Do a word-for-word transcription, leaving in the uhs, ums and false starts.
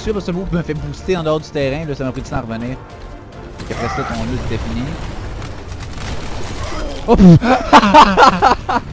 tuer parce que le move me fait booster en dehors du terrain, là ça m'a pris du temps à revenir. Et après ça ton ult était fini. Oh!